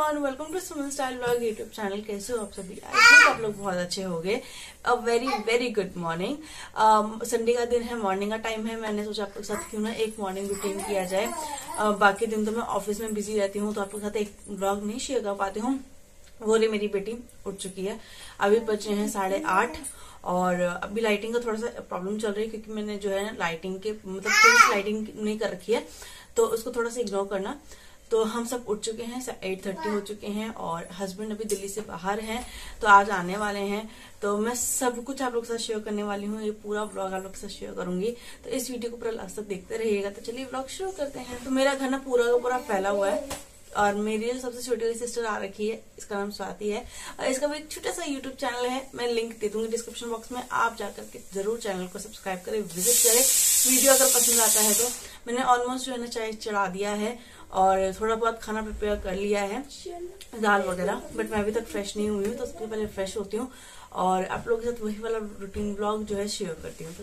Everyone, welcome to Suman style vlog YouTube channel. कैसे हो आप सभी? आई होप आप लोग बहुत अच्छे होंगे। A very very good morning. Sunday का दिन है, मॉर्निंग का टाइम है। मैंने सोचा आप लोग के साथ क्यों ना एक मॉर्निंग रूटीन किया जाए। बाकी दिन तो मैं ऑफिस में बिजी रहती हूँ, तो आप लोग के साथ एक व्लॉग नहीं शेयर कर पाती हूँ। वो रही मेरी बेटी उठ चुकी है। अभी बचे हैं 8:30 और अभी लाइटिंग का थोड़ा सा प्रॉब्लम चल रही है, क्योंकि मैंने जो है लाइटिंग के मतलब तेज लाइटिंग नहीं कर रखी है, तो उसको थोड़ा सा इग्नोर करना। तो हम सब उठ चुके हैं, 8:30 हो चुके हैं और हस्बैंड अभी दिल्ली से बाहर हैं, तो आज आने वाले हैं। तो मैं सब कुछ आप लोग के साथ शेयर करने वाली हूँ, ये पूरा व्लॉग आप लोग के साथ शेयर करूंगी। तो इस वीडियो को पूरा लास्ट तक देखते रहिएगा। तो चलिए व्लॉग शुरू करते हैं। तो मेरा घर ना पूरा का पूरा फैला हुआ है और मेरी जो सबसे छोटी वाली सिस्टर आ रखी है, इसका नाम स्वाति है और इसका भी एक छोटा सा यूट्यूब चैनल है। मैं लिंक दे दूंगी डिस्क्रिप्शन बॉक्स में, आप जाकर के जरूर चैनल को सब्सक्राइब करें, विजिट करें। वीडियो अगर पसंद आता है तो मैंने ऑलमोस्ट जो है ना चाय चढ़ा दिया है और थोड़ा बहुत खाना प्रिपेयर कर लिया है, दाल वगैरह। बट मैं अभी तक फ्रेश नहीं हुई हूँ, तो उसके पहले फ्रेश होती हूँ और आप लोगों के साथ वही वाला रूटीन ब्लॉग जो है शेयर करती हूँ।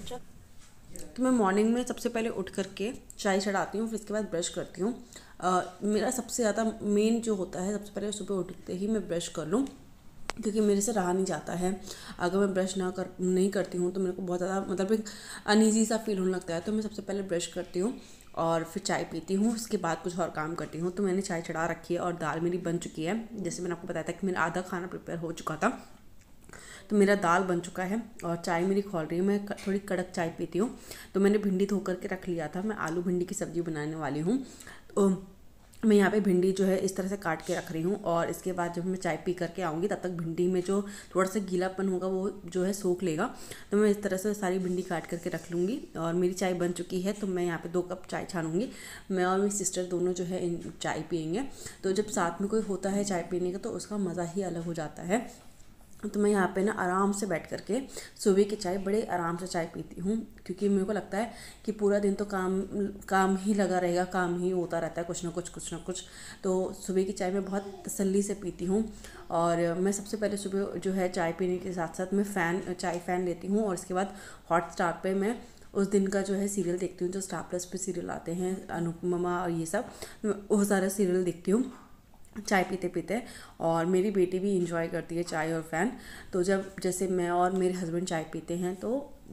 तो मैं मॉर्निंग में सबसे पहले उठ करके चाय चढ़ाती हूँ, फिर इसके बाद ब्रश करती हूँ। मेरा सबसे ज़्यादा मेन जो होता है, सबसे पहले सुबह उठते ही मैं ब्रश कर लूँ, क्योंकि मेरे से रहा नहीं जाता है। अगर मैं ब्रश नहीं करती हूँ तो मेरे को बहुत ज़्यादा मतलब एक अनईजी सा फील होने लगता है। तो मैं सबसे पहले ब्रश करती हूँ और फिर चाय पीती हूँ, उसके बाद कुछ और काम करती हूँ। तो मैंने चाय चढ़ा रखी है और दाल मेरी बन चुकी है। जैसे मैंने आपको बताया था कि मेरा आधा खाना प्रिपेयर हो चुका था, तो मेरा दाल बन चुका है और चाय मेरी खौल रही है। मैं थोड़ी कड़क चाय पीती हूँ। तो मैंने भिंडी धो करके रख लिया था, मैं आलू भिंडी की सब्ज़ी बनाने वाली हूँ। तो मैं यहाँ पे भिंडी जो है इस तरह से काट के रख रही हूँ और इसके बाद जब मैं चाय पी करके आऊँगी तब तक भिंडी में जो थोड़ा सा गीलापन होगा वो जो है सोख लेगा। तो मैं इस तरह से सारी भिंडी काट करके रख लूँगी और मेरी चाय बन चुकी है। तो मैं यहाँ पे 2 कप चाय छानूँगी। मैं और मेरी सिस्टर दोनों जो है चाय पियेंगे। तो जब साथ में कोई होता है चाय पीने का तो उसका मज़ा ही अलग हो जाता है। तो मैं यहाँ पे ना आराम से बैठ करके सुबह की चाय बड़े आराम से चाय पीती हूँ, क्योंकि मेरे को लगता है कि पूरा दिन तो काम ही लगा रहेगा, काम ही होता रहता है, कुछ ना कुछ। तो सुबह की चाय मैं बहुत तसल्ली से पीती हूँ। और मैं सबसे पहले सुबह जो है चाय पीने के साथ साथ मैं चाय फ़ैन लेती हूँ और इसके बाद हॉटस्टार पे मैं उस दिन का जो है सीरियल देखती हूँ। जो स्टार प्लस पे सीरियल आते हैं, अनुपमा और ये सब, वो सारा सीरियल देखती हूँ चाय पीते पीते। और मेरी बेटी भी इंजॉय करती है चाय और फ़ैन। तो जब जैसे मैं और मेरे हस्बैंड चाय पीते हैं तो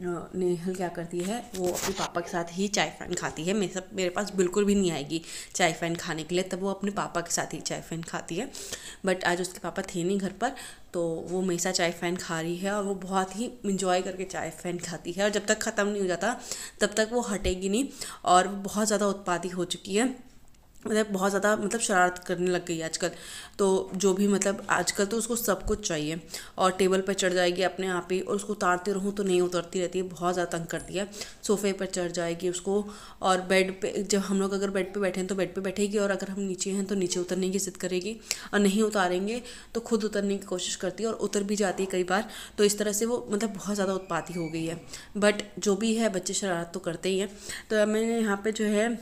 नेहल क्या करती है, वो अपने पापा के साथ ही चाय फ़ैन खाती है। मेरे पास बिल्कुल भी नहीं आएगी चाय फ़ैन खाने के लिए, तब वो अपने पापा के साथ ही चाय फ़ैन खाती है। बट आज उसके पापा थे नहीं घर पर, तो वो हमेशा चाय फ़ैन खा रही है और वो बहुत ही इंजॉय करके चाय फ़ैन खाती है। और जब तक ख़त्म नहीं हो जाता तब तक वो हटेगी नहीं और वो बहुत ज़्यादा उत्पाती हो चुकी है। मतलब बहुत ज़्यादा मतलब शरारत करने लग गई है आजकल। तो जो भी मतलब आजकल तो उसको सब कुछ चाहिए और टेबल पर चढ़ जाएगी अपने आप ही, और उसको उतारते रहूँ तो नहीं उतरती रहती है, बहुत ज़्यादा तंग करती है। सोफ़े पर चढ़ जाएगी उसको, और बेड पे जब हम लोग अगर बेड पे बैठे हैं तो बेड पे बैठेगी, और अगर हम नीचे हैं तो नीचे उतरने की ज़िद करेगी, और नहीं उतारेंगे तो खुद उतरने की कोशिश करती है और उतर भी जाती है कई बार। तो इस तरह से वो मतलब बहुत ज़्यादा उत्पाती हो गई है। बट जो भी है, बच्चे शरारत तो करते ही हैं। तो मैंने यहाँ पर जो है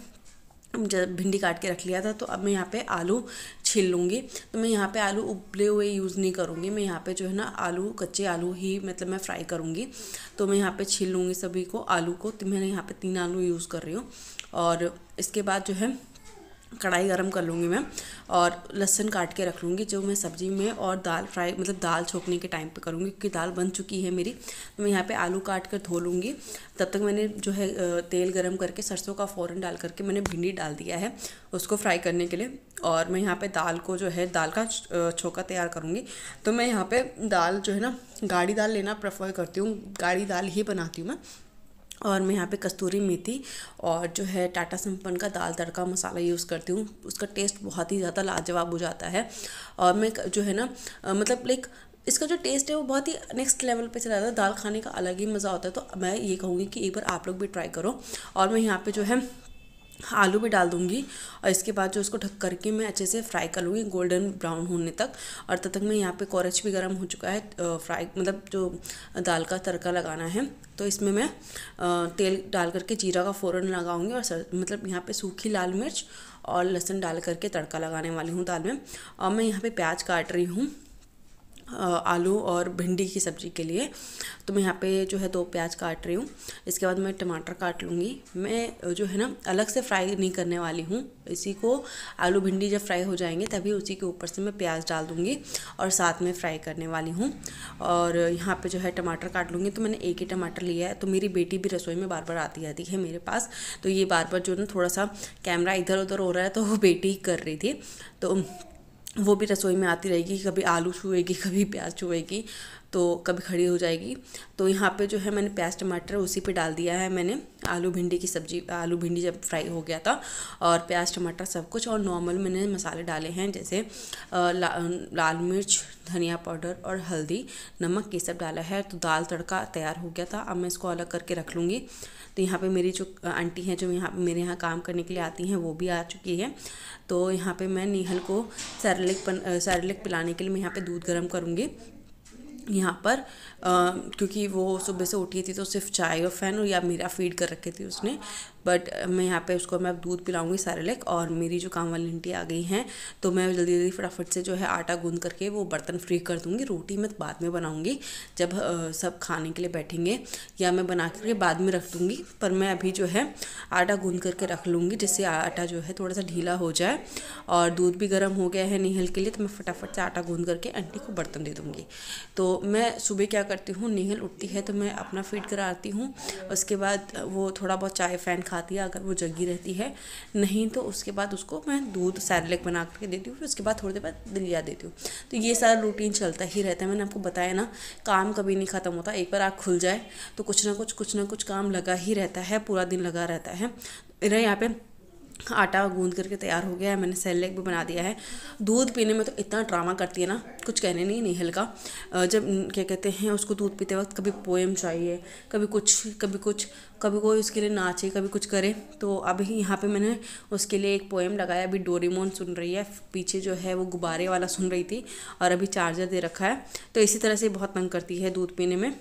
जब भिंडी काट के रख लिया था, तो अब मैं यहाँ पे आलू छील लूँगी। तो मैं यहाँ पे आलू उबले हुए यूज़ नहीं करूँगी, मैं यहाँ पे जो है ना आलू, कच्चे आलू ही मतलब मैं फ्राई करूँगी। तो मैं यहाँ पे छील लूँगी सभी को, आलू को। तो मैंने यहाँ पे 3 आलू यूज़ कर रही हूँ और इसके बाद जो है कढ़ाई गरम कर लूँगी मैं और लहसुन काट के रख लूँगी, जो मैं सब्ज़ी में और दाल फ्राई मतलब दाल छोंकने के टाइम पे करूँगी, क्योंकि दाल बन चुकी है मेरी। तो मैं यहाँ पे आलू काट कर धो लूँगी। तब तक मैंने जो है तेल गरम करके सरसों का फ़ौरन डाल करके मैंने भिंडी डाल दिया है उसको फ्राई करने के लिए। और मैं यहाँ पर दाल को जो है दाल का छोंका तैयार करूँगी। तो मैं यहाँ पर दाल जो है ना गाढ़ी दाल लेना प्रेफर करती हूँ, गाढ़ी दाल ही बनाती हूँ मैं। और मैं यहाँ पे कस्तूरी मेथी और जो है टाटा संपन्न का दाल तड़का मसाला यूज़ करती हूँ, उसका टेस्ट बहुत ही ज़्यादा लाजवाब हो जाता है। और मैं जो है ना मतलब लाइक इसका जो टेस्ट है वो बहुत ही नेक्स्ट लेवल पे चला जाता है, दाल खाने का अलग ही मज़ा होता है। तो मैं ये कहूँगी कि एक बार आप लोग भी ट्राई करो। और मैं यहाँ पे जो है आलू भी डाल दूँगी और इसके बाद जो उसको ढक करके मैं अच्छे से फ्राई कर लूँगी गोल्डन ब्राउन होने तक। और तब तक मैं यहाँ पे कॉरेज भी गर्म हो चुका है, फ्राई मतलब जो दाल का तड़का लगाना है। तो इसमें मैं तेल डाल करके जीरा का फ़ौरन लगाऊंगी और मतलब यहाँ पे सूखी लाल मिर्च और लहसुन डाल करके तड़का लगाने वाली हूँ दाल में। और मैं यहाँ पे प्याज काट रही हूँ आलू और भिंडी की सब्ज़ी के लिए। तो मैं यहाँ पे जो है 2 प्याज काट रही हूँ। इसके बाद मैं टमाटर काट लूँगी। मैं जो है ना अलग से फ्राई नहीं करने वाली हूँ, इसी को आलू भिंडी जब फ्राई हो जाएंगे तभी उसी के ऊपर से मैं प्याज डाल दूँगी और साथ में फ्राई करने वाली हूँ। और यहाँ पे जो है टमाटर काट लूँगी। तो मैंने एक ही टमाटर लिया है। तो मेरी बेटी भी रसोई में बार बार आती रहती है मेरे पास, तो ये बार बार जो ना थोड़ा सा कैमरा इधर उधर हो रहा है तो वो बेटी ही कर रही थी। तो वो भी रसोई में आती रहेगी, कभी आलू छुएगी, कभी प्याज छुएगी, तो कभी खड़ी हो जाएगी। तो यहाँ पे जो है मैंने प्याज टमाटर उसी पे डाल दिया है मैंने आलू भिंडी की सब्ज़ी। आलू भिंडी जब फ्राई हो गया था और प्याज टमाटर सब कुछ, और नॉर्मल मैंने मसाले डाले हैं जैसे लाल मिर्च, धनिया पाउडर और हल्दी, नमक, ये सब डाला है। तो दाल तड़का तैयार हो गया था। अब मैं इसको अलग करके रख लूँगी। तो यहाँ पे मेरी जो आंटी हैं जो यहाँ मेरे यहाँ काम करने के लिए आती हैं वो भी आ चुकी है। तो यहाँ पे मैं नेहल को सेरेलैक पिलाने के लिए मैं यहाँ पे दूध गर्म करूँगी। यहाँ पर क्योंकि वो सुबह से उठी थी तो सिर्फ चाय और फैन या मेरा फीड कर रखे थे उसने, बट मैं यहाँ पे उसको मैं अब दूध पिलाऊंगी सेरेलैक। और मेरी जो काम वाली आंटी आ गई हैं तो मैं जल्दी जल्दी फटाफट से जो है आटा गूंद करके वो बर्तन फ्री कर दूँगी। रोटी मैं बाद में बनाऊँगी जब सब खाने के लिए बैठेंगे, या मैं बना करके बाद में रख दूँगी, पर मैं अभी जो है आटा गूंद करके रख लूँगी जिससे आटा जो है थोड़ा सा ढीला हो जाए। और दूध भी गर्म हो गया है नेहल के लिए, तो मैं फटाफट से आटा गूंद करके आंटी को बर्तन दे दूँगी। तो मैं सुबह क्या करती हूँ, नेहल उठती है तो मैं अपना फीड कराती हूँ। उसके बाद वो थोड़ा बहुत चाय फैन खाती है अगर वो जगी रहती है, नहीं तो उसके बाद उसको मैं दूध सेरेलैक बना करके देती हूँ। फिर उसके बाद थोड़ी देर बाद दलिया देती हूँ। तो ये सारा रूटीन चलता ही रहता है। मैंने आपको बताया ना, काम कभी नहीं ख़त्म होता। एक बार आँख खुल जाए तो कुछ ना कुछ काम लगा ही रहता है, पूरा दिन लगा रहता है। मेरा यहाँ पे आटा गूंद करके तैयार हो गया है, मैंने सेरेलैक भी बना दिया है। दूध पीने में तो इतना ड्रामा करती है ना, कुछ कहने नहीं नेहल का। जब क्या कहते हैं उसको दूध पीते वक्त कभी पोएम चाहिए, कभी कुछ, कभी कोई उसके लिए नाचे, कभी कुछ करे। तो अभी यहाँ पे मैंने उसके लिए एक पोएम लगाया। अभी डोरेमोन सुन रही है, पीछे जो है वो गुब्बारे वाला सुन रही थी, और अभी चार्जर दे रखा है। तो इसी तरह से बहुत तंग करती है दूध पीने में।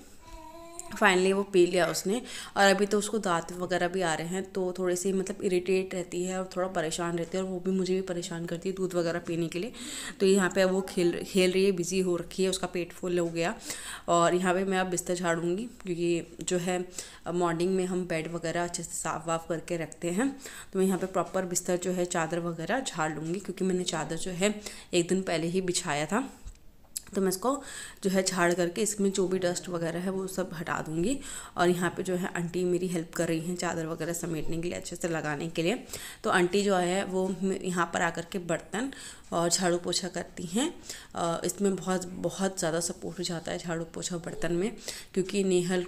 फाइनली वो पी लिया उसने, और अभी तो उसको दांत वगैरह भी आ रहे हैं, तो थोड़ी सी मतलब इरिटेट रहती है और थोड़ा परेशान रहती है, और वो भी मुझे भी परेशान करती है दूध वगैरह पीने के लिए। तो यहाँ पे अब वो खेल रही है, बिजी हो रखी है, उसका पेट फुल हो गया। और यहाँ पे मैं अब बिस्तर झाड़ूंगी, क्योंकि जो है मॉर्निंग में हम बेड वगैरह अच्छे से साफ वाफ करके रखते हैं। तो मैं यहाँ पे प्रॉपर बिस्तर जो है चादर वगैरह झाड़ लूँगी, क्योंकि मैंने चादर जो है एक दिन पहले ही बिछाया था। तो मैं इसको जो है झाड़ करके इसमें जो भी डस्ट वगैरह है वो सब हटा दूँगी। और यहाँ पे जो है आंटी मेरी हेल्प कर रही हैं चादर वगैरह समेटने के लिए, अच्छे से लगाने के लिए। तो आंटी जो है वो यहाँ पर आकर के बर्तन और झाड़ू पोछा करती हैं। इसमें बहुत ज़्यादा सपोर्ट हो जाता है झाड़ू पोछा बर्तन में, क्योंकि नेहल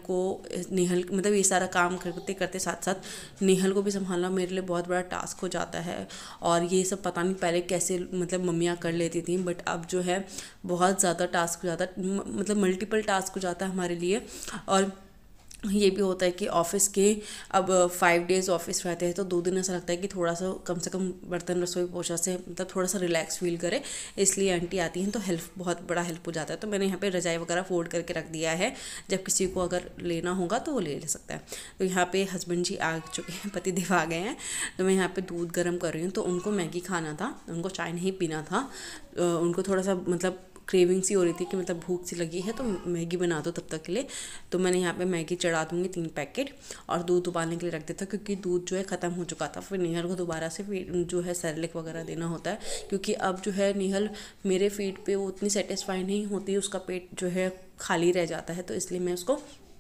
मतलब ये सारा काम करते करते साथ साथ नेहल को भी संभालना मेरे लिए बहुत बड़ा टास्क हो जाता है। और ये सब पता नहीं पहले कैसे मतलब मम्मियाँ कर लेती थी, बट अब जो है बहुत ज़्यादा टास्क हो जाता है, मतलब मल्टीपल टास्क हो जाता है हमारे लिए। और ये भी होता है कि ऑफ़िस के अब 5 डेज़ ऑफिस रहते हैं, तो 2 दिन ऐसा लगता है कि थोड़ा सा कम से कम बर्तन रसोई पोछा से मतलब थोड़ा सा रिलैक्स फील करे, इसलिए आंटी आती हैं तो बहुत बड़ा हेल्प हो जाता है। तो मैंने यहाँ पे रजाई वगैरह फोल्ड करके रख दिया है, जब किसी को अगर लेना होगा तो वो ले सकता है। तो यहाँ पे हस्बैंड जी आ चुके हैं, पति देव आ गए हैं। तो मैं यहाँ पे दूध गर्म कर रही हूँ। तो उनको मैगी खाना था, उनको चाय नहीं पीना था। उनको थोड़ा सा मतलब क्रेविंग सी हो रही थी कि मतलब भूख सी लगी है तो मैगी बना दो तब तक के लिए। तो मैंने यहाँ पे मैगी चढ़ा दूँगी 3 पैकेट, और दूध उबालने के लिए रख देता, क्योंकि दूध जो है ख़त्म हो चुका था। फिर नेहल को दोबारा से जो है सेरेलैक वगैरह देना होता है, क्योंकि अब जो है नेहल मेरे फीड पे वो उतनी सेटिस्फाई नहीं होती, उसका पेट जो है खाली रह जाता है। तो इसलिए मैं उसको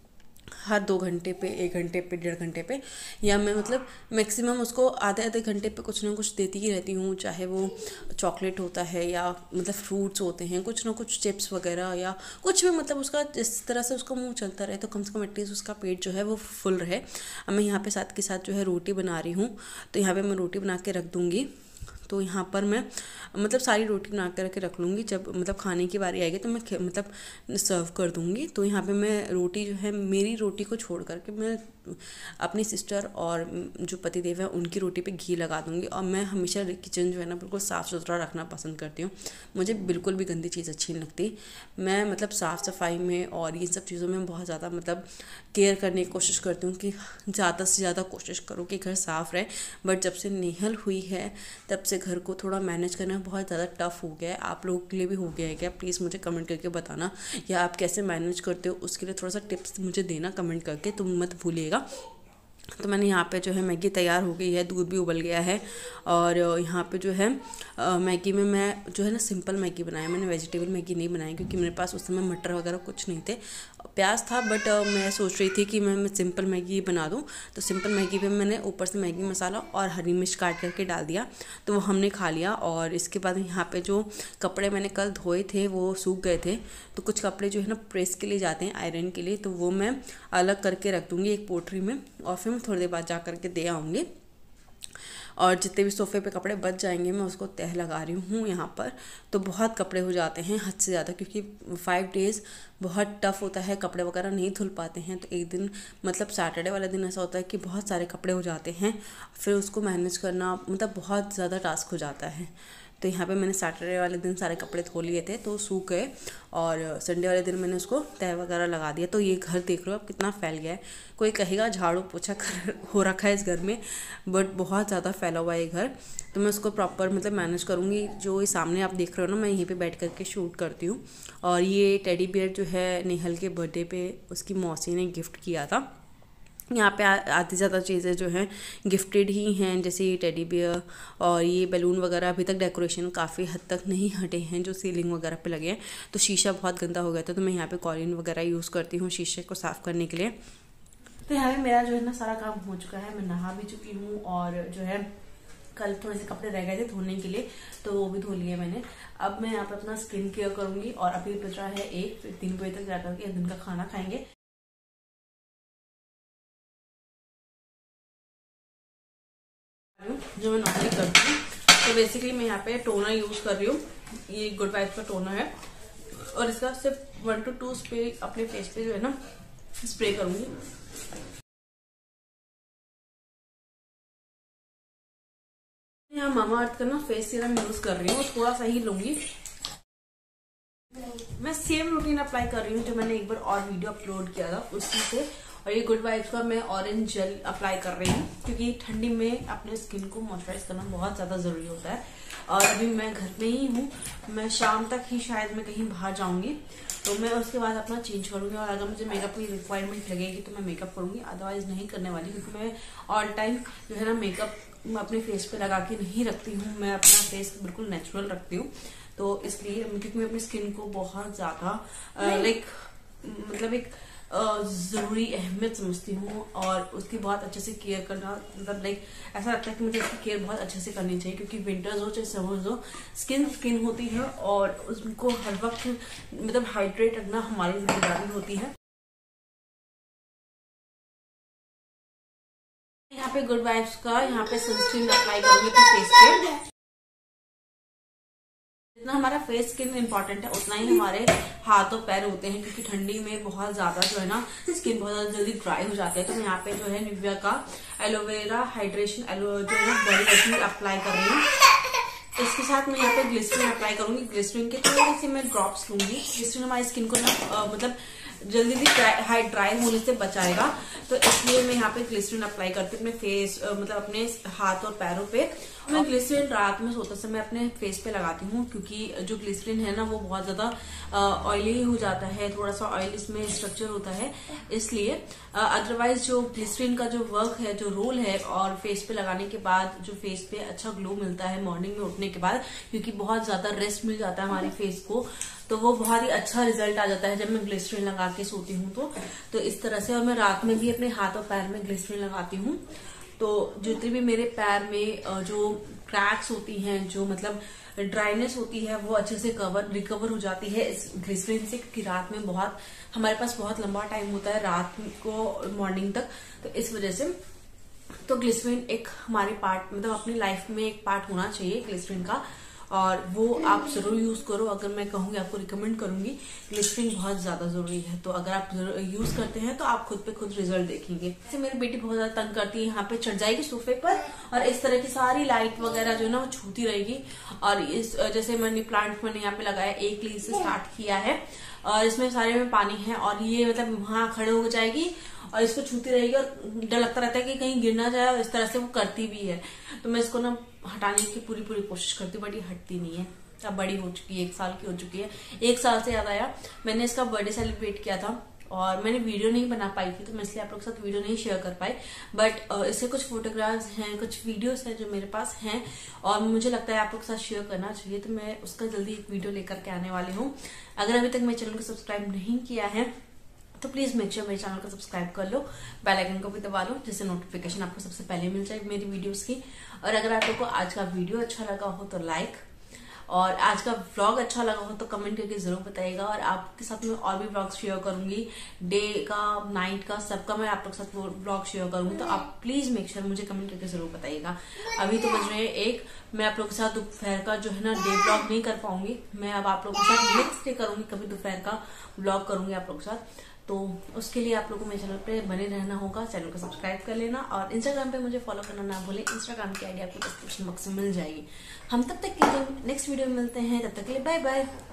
हर 2 घंटे पे, 1 घंटे पे, 1.5 घंटे पे, या मैं मतलब मैक्सिमम उसको आधे घंटे पे कुछ ना कुछ देती ही रहती हूँ। चाहे वो चॉकलेट होता है या मतलब फ्रूट्स होते हैं, कुछ ना कुछ चिप्स वगैरह या कुछ भी, मतलब उसका जिस तरह से उसका मुंह चलता रहे, तो कम से कम एटलीस्ट उसका पेट जो है वो फुल रहे। अब मैं यहाँ पे साथ के साथ जो है रोटी बना रही हूँ। तो यहाँ पे मैं रोटी बना के रख दूँगी। तो यहाँ पर मैं मतलब सारी रोटी बना कर रख लूँगी, जब मतलब खाने की बारी आएगी तो मैं मतलब सर्व कर दूँगी। तो यहाँ पे मैं रोटी जो है, मेरी रोटी को छोड़ करके मैं अपनी सिस्टर और जो पतिदेव है उनकी रोटी पे घी लगा दूँगी। और मैं हमेशा किचन जो है ना बिल्कुल साफ़ सुथरा रखना पसंद करती हूँ। मुझे बिल्कुल भी गंदी चीज़ अच्छी नहीं लगती। मैं मतलब साफ़ सफाई में और इन सब चीज़ों में बहुत ज़्यादा मतलब केयर करने की कोशिश करती हूँ कि ज़्यादा से ज़्यादा कोशिश करूँ कि घर साफ़ रहे। बट जब से नेहल हुई है तब से घर को थोड़ा मैनेज करना बहुत ज़्यादा टफ हो गया है। आप लोगों के लिए भी हो गया है क्या? प्लीज़ मुझे कमेंट करके बताना, या आप कैसे मैनेज करते हो उसके लिए थोड़ा सा टिप्स मुझे देना कमेंट करके, तुम मत भूलिएगा। तो मैंने यहाँ पे जो है मैगी तैयार हो गई है, दूध भी उबल गया है। और यहाँ पे जो है मैगी में मैं जो है ना सिंपल मैगी बनाया, मैंने वेजिटेबल मैगी नहीं बनाई क्योंकि मेरे पास उस समय मटर वगैरह कुछ नहीं थे, प्याज था। बट मैं सोच रही थी कि मैं सिंपल मैगी बना दूँ। तो सिंपल मैगी पे मैंने ऊपर से मैगी मसाला और हरी मिर्च काट करके डाल दिया, तो वो हमने खा लिया। और इसके बाद यहाँ पे जो कपड़े मैंने कल धोए थे वो सूख गए थे, तो कुछ कपड़े जो है ना प्रेस के लिए जाते हैं, आयरन के लिए, तो वो मैं अलग करके रख दूँगी एक पोटरी में, और फिर मैं थोड़ी देर बाद जा करके दे आऊँगी। और जितने भी सोफ़े पे कपड़े बच जाएंगे मैं उसको तह लगा रही हूँ यहाँ पर। तो बहुत कपड़े हो जाते हैं हद से ज़्यादा, क्योंकि 5 डेज़ बहुत टफ होता है, कपड़े वगैरह नहीं धुल पाते हैं। तो एक दिन मतलब सैटरडे वाला दिन ऐसा होता है कि बहुत सारे कपड़े हो जाते हैं, फिर उसको मैनेज करना मतलब बहुत ज़्यादा टास्क हो जाता है। तो यहाँ पे मैंने सैटरडे वाले दिन सारे कपड़े धो लिए थे तो सूख गए, और संडे वाले दिन मैंने उसको तह वगैरह लगा दिया। तो ये घर देख लो अब कितना फैल गया है। कोई कहेगा झाड़ू पोछा कर हो रखा है इस घर में, बट बहुत ज़्यादा फैला हुआ है ये घर। तो मैं उसको प्रॉपर मतलब मैनेज करूँगी। जो ये सामने आप देख रहे हो ना, मैं यहीं पे बैठ करके शूट करती हूँ। और ये टेडी बियर जो है नेहल के बर्थडे पे उसकी मौसी ने गिफ्ट किया था। यहाँ पे आधी ज़्यादा चीज़ें जो हैं गिफ्टेड ही हैं, जैसे ये टेडी बियर और ये बैलून वगैरह। अभी तक डेकोरेशन काफ़ी हद तक नहीं हटे हैं जो सीलिंग वगैरह पे लगे हैं। तो शीशा बहुत गंदा हो गया था, तो मैं यहाँ पे कॉलिन वगैरह यूज़ करती हूँ शीशे को साफ़ करने के लिए। तो यहाँ पे मेरा जो है ना सारा काम हो चुका है, मैं नहा भी चुकी हूँ। और जो है कल थोड़े से कपड़े रह गए थे धोने के लिए, तो वो भी धो लिए मैंने। अब मैं यहाँ पे अपना स्किन केयर करूँगी। और अभी बच रहा है 1, फिर 3 बजे तक जाकर के दिन का खाना खाएंगे। जो मैं नॉर्मली करती हूँ, तो बेसिकली मैं यहाँ पे टोनर यूज कर रही हूँ। ये गुड वाइब्स का टोनर है, और इसका सिर्फ 1 to 2 स्प्रे अपने फेस पे जो है ना स्प्रे करूंगी। यहाँ मामा अर्थ का ना फेस सीरम यूज कर रही हूँ, थोड़ा सा ही लूंगी। मैं सेम रूटीन अप्लाई कर रही हूँ जो मैंने एक बार और वीडियो अपलोड किया था उसमें से। और ये गुड वाइब्स का मैं ऑरेंज जेल अप्लाई कर रही हूँ, क्योंकि ठंडी में अपने स्किन को मॉइस्चराइज करना बहुत ज्यादा जरूरी होता है। और अभी मैं घर में ही हूँ, मैं शाम तक ही शायद मैं कहीं बाहर जाऊंगी, तो मैं उसके बाद अपना चेंज करूंगी। और अगर मुझे मेकअप की रिक्वायरमेंट लगेगी तो मैं मेकअप करूंगी, अदरवाइज नहीं करने वाली। क्योंकि मैं ऑल टाइम जो है ना मेकअप अपने फेस पे लगा के नहीं रखती हूँ, मैं अपना फेस बिल्कुल नेचुरल रखती हूँ। तो इसलिए क्योंकि मैं अपनी स्किन को बहुत ज्यादा मतलब एक जरूरी अहमियत समझती हूँ, और उसकी बहुत अच्छे से केयर करना मतलब ऐसा लगता है कि मुझे उसकी केयर बहुत अच्छे से करनी चाहिए। क्योंकि विंटर्स हो चाहे समर्स हो, स्किन होती है और उसको हर वक्त मतलब हाइड्रेट रखना हमारी जिम्मेदारी होती है। यहाँ पे गुड वाइब्स का यहाँ पे सनस्क्रीन अप्लाई करूंगी अपने फेस पे। जितना हमारा फेस स्किन इंपॉर्टेंट है उतना ही हमारे हाथ और पैर होते हैं, क्योंकि ठंडी में बहुत ज्यादा जो है ना स्किन बहुत ज्यादा जल्दी ड्राई हो जाती है। तो मैं यहाँ पे जो है निविया का एलोवेरा हाइड्रेशन जो है ना बॉडी लोशन अप्लाई कर रही हूँ। इसके साथ मैं यहाँ पे ग्लिसरीन अप्लाई करूंगी। ग्लिसरीन के थोड़े से मैं ड्रॉप्स लूंगी। ग्लिसरीन हमारी स्किन को ना मतलब जल्दी भी ड्राई होने से बचाएगा, तो इसलिए मैं यहाँ पे ग्लिसरीन अप्लाई करती हूँ अपने फेस मतलब अपने हाथ और पैरों पे। मैं ग्लिसरीन रात में सोते समय अपने फेस पे लगाती हूँ, क्योंकि जो ग्लिसरीन है ना वो बहुत ज्यादा ऑयली हो जाता है, थोड़ा सा ऑयल इसमें स्ट्रक्चर होता है इसलिए। अदरवाइज जो ग्लिसरीन का जो वर्क है, जो रोल है, और फेस पे लगाने के बाद जो फेस पे अच्छा ग्लो मिलता है मॉर्निंग में उठने के बाद, क्योंकि बहुत ज्यादा रेस्ट मिल जाता है हमारे फेस को, तो वो बहुत ही अच्छा रिजल्ट आ जाता है जब मैं ग्लिसरीन लगा के सोती हूँ तो इस तरह से। और मैं रात में भी अपने हाथ और पैर में ग्लिसरीन लगाती हूँ, तो जितने भी मेरे पैर में जो क्रैक्स होती हैं, जो मतलब ड्राइनेस होती है, वो अच्छे से रिकवर हो जाती है इस ग्लिसरीन से। क्योंकि रात में हमारे पास बहुत लंबा टाइम होता है रात को मॉर्निंग तक, तो इस वजह से तो ग्लिसरीन एक हमारे पार्ट मतलब अपनी लाइफ में एक पार्ट होना चाहिए ग्लिसरीन का। और वो आप जरूर यूज करो। अगर मैं कहूंगी, आपको रिकमेंड करूंगी, ग्लिसरीन बहुत ज्यादा जरूरी है। तो अगर आप यूज करते हैं तो आप खुद पे खुद रिजल्ट देखेंगे। जैसे मेरी बेटी बहुत ज्यादा तंग करती है, यहाँ पे चढ़ जाएगी सोफे पर और इस तरह की सारी लाइट वगैरह जो है ना वो छूती रहेगी। और इस जैसे मनी प्लांट मैंने यहाँ पे लगाया, एक लीज से स्टार्ट किया है और इसमें सारे में पानी है और ये मतलब वहां खड़े हो जाएगी और इसको छूती रहेगी और डर लगता रहता है कि कहीं गिर ना जाए, और इस तरह से वो करती भी है। तो मैं इसको ना हटाने की पूरी कोशिश करती हूँ, बट ये हटती नहीं है। अब बड़ी हो चुकी है, 1 साल की हो चुकी है। 1 साल से याद आया, मैंने इसका बर्थडे सेलिब्रेट किया था और मैंने वीडियो नहीं बना पाई थी, तो मैं इसलिए आप लोगों के साथ वीडियो नहीं शेयर कर पाई। बट इससे कुछ फोटोग्राफ्स हैं, कुछ वीडियोस हैं जो मेरे पास हैं और मुझे लगता है आप लोगों के साथ शेयर करना चाहिए। तो मैं उसका जल्दी एक वीडियो लेकर के आने वाली हूँ। अगर अभी तक मेरे चैनल को सब्सक्राइब नहीं किया है तो प्लीज मेक श्योर मेरे चैनल को सब्सक्राइब कर लो, बेल आइकन को भी दबा लो, जिससे नोटिफिकेशन आपको सबसे पहले मिल जाए मेरी वीडियोस की। और अगर आप लोगों को आज का वीडियो अच्छा लगा हो तो लाइक, और आज का व्लॉग अच्छा लगा हो तो कमेंट करके जरूर बताइएगा। और आपके साथ में और भी व्लॉग शेयर करूंगी, डे का, नाइट का, सबका मैं आप लोग के साथ व्लॉग शेयर करूंगी। तो आप प्लीज मेक श्योर मुझे कमेंट करके जरूर बताइएगा। अभी तो बज रहे हैं 1, मैं आप लोग के साथ दोपहर का जो है ना डे व्लॉग नहीं कर पाऊंगी। मैं अब आप लोग के साथ नेक्स्ट डे करूंगी, कभी दोपहर का व्लॉग करूंगी आप लोग के साथ। तो उसके लिए आप लोगों को मेरे चैनल पे बने रहना होगा, चैनल को सब्सक्राइब कर लेना और इंस्टाग्राम पे मुझे फॉलो करना ना भूलें। इंस्टाग्राम की आईडी आपको डिस्क्रिप्शन बॉक्स में मिल जाएगी। हम तब तक के लिए नेक्स्ट वीडियो में मिलते हैं, तब तक के लिए बाय बाय।